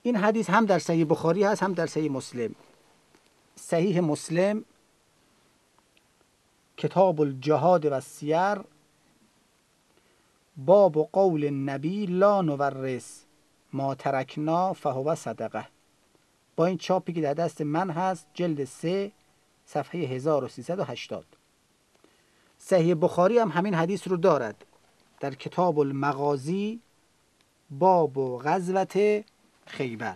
این حدیث هم در صحیح بخاری هست هم در صحیح مسلم. صحیح مسلم کتاب الجهاد و السیر، باب قول النبی لا نورث ما ترکنا فهو صدقه، با این چاپی که در دست من هست، جلد 3 صفحه 1380. صحیح بخاری هم همین حدیث رو دارد در کتاب المغازی باب غزوة خیبر.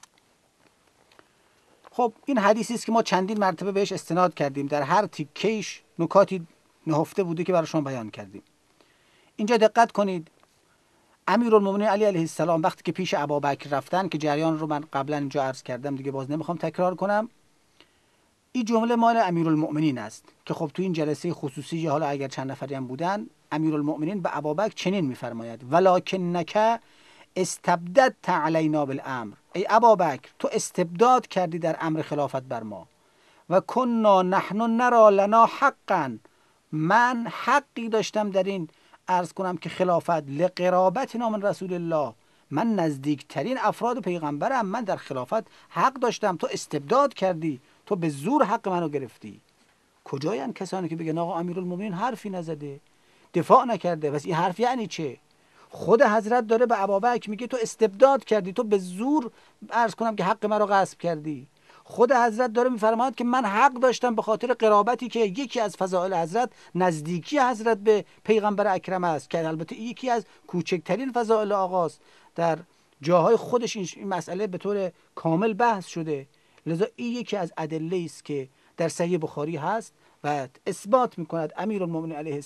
خب این حدیثی است که ما چندین مرتبه بهش استناد کردیم، در هر تیکه‌ایش نکاتی نهفته بوده که برای شما بیان کردیم. اینجا دقت کنید، امیرالمومنین علی علیه السلام وقتی که پیش ابابکر رفتن، که جریان رو من قبلا اینجا عرض کردم دیگه باز نمیخوام تکرار کنم، این جمله مال امیرالمومنین است که خب تو این جلسه خصوصی حالا اگر چند نفری هم بودن، امیرالمومنین به ابابکر چنین میفرماید: ولکنک استبددت علینا بالامر، ای ابابکر تو استبداد کردی در امر خلافت بر ما، و کنا نحن نرى لنا حقا، من حقی داشتم در این عرض کنم که خلافت، لقرابتنا من رسول الله، من نزدیکترین افراد پیغمبرم، من در خلافت حق داشتم، تو استبداد کردی، تو به زور حق منو گرفتی. کجاین کسانی که بگن آقا امیرالمومنین حرفی نزده، دفاع نکرده؟ پس این حرف یعنی چه؟ خود حضرت داره به ابابکر میگه تو استبداد کردی، تو به زور عرض کنم که حق منو غصب کردی. خود حضرت داره میفرماید که من حق داشتم به خاطر قرابتی که یکی از فضائل حضرت نزدیکی حضرت به پیغمبر اکرم است، که البته یکی از کوچکترین فضائل آقاست، در جاهای خودش این مسئله به طور کامل بحث شده. لذا این یکی از ادله است که در صحیح بخاری هست و اثبات میکند امیرالمومنین علیه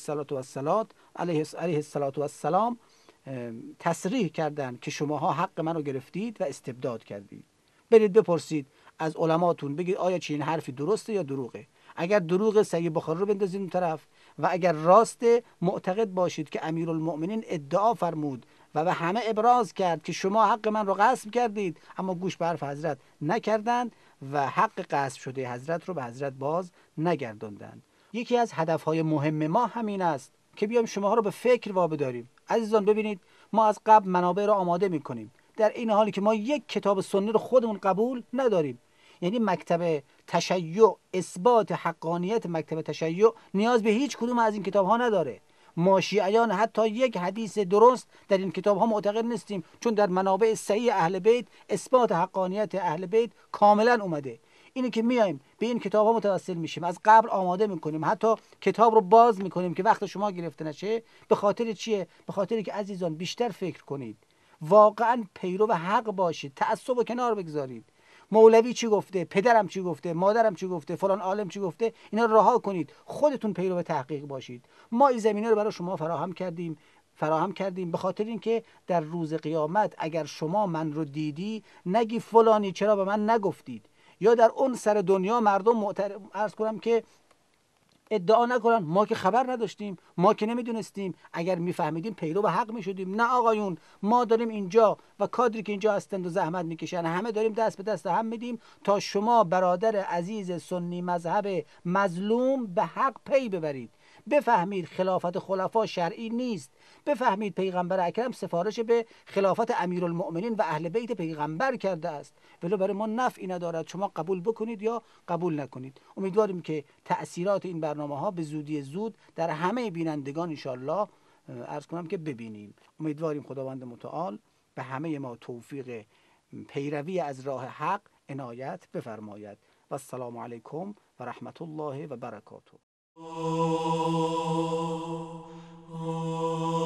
السلام تصریح کردند که شماها حق منو گرفتید و استبداد کردید. برید بپرسید از علماتون، بگید آیا چنین حرفی درسته یا دروغه. اگر دروغه صحیح بخاری رو بندازید اون طرف، و اگر راسته معتقد باشید که امیرالمومنین ادعا فرمود و به همه ابراز کرد که شما حق من رو غصب کردید، اما گوش به حرف حضرت نکردند و حق غصب شده حضرت رو به حضرت باز نگرداندند. یکی از هدفهای مهم ما همین است که بیایم شماها رو به فکر وابداریم. عزیزان ببینید، ما از قبل منابع رو آماده میکنیم، در این حالی که ما یک کتاب سنی رو خودمون قبول نداریم. یعنی مکتب تشیع، اثبات حقانیت مکتب تشیع نیاز به هیچ کدوم از این کتاب ها نداره. ما شیعیان حتی یک حدیث درست در این کتاب ها معتقد نیستیم، چون در منابع صحیح اهل بیت اثبات حقانیت اهل بیت کاملا اومده. اینه که میایم به این کتاب ها متوسل میشیم، از قبل آماده میکنیم، حتی کتاب رو باز میکنیم که وقت شما گرفته نشه. به خاطر چیه؟ به خاطر که عزیزان بیشتر فکر کنید، واقعا پیرو حق باشید، تعصب رو کنار بگذارید. مولوی چی گفته، پدرم چی گفته، مادرم چی گفته، فلان عالم چی گفته، اینا رو رها کنید، خودتون پیرو تحقیق باشید. ما این زمینه رو برای شما فراهم کردیم به خاطر اینکه در روز قیامت اگر شما من رو دیدی نگی فلانی چرا به من نگفتید، یا در اون سر دنیا مردم عرض کنم که ادعا نکنن ما که خبر نداشتیم، ما که نمیدونستیم، اگر میفهمیدیم پیرو به حق میشدیم. نه آقایون، ما داریم اینجا و کادری که اینجا هستند و زحمت میکشن، همه داریم دست به دست هم میدیم تا شما برادر عزیز سنی مذهب مظلوم به حق پی ببرید، بفهمید خلافت خلفا شرعی نیست، بفهمید پیغمبر اکرم سفارش به خلافت امیرالمؤمنین و اهل بیت پیغمبر کرده است، ولی برای ما نفعی ندارد شما قبول بکنید یا قبول نکنید. امیدواریم که تأثیرات این برنامه‌ها به زودی زود در همه بینندگان انشالله عرض کنم که ببینیم. امیدواریم خداوند متعال به همه ما توفیق پیروی از راه حق عنایت بفرماید. و السلام علیکم و رحمت الله و برکاته.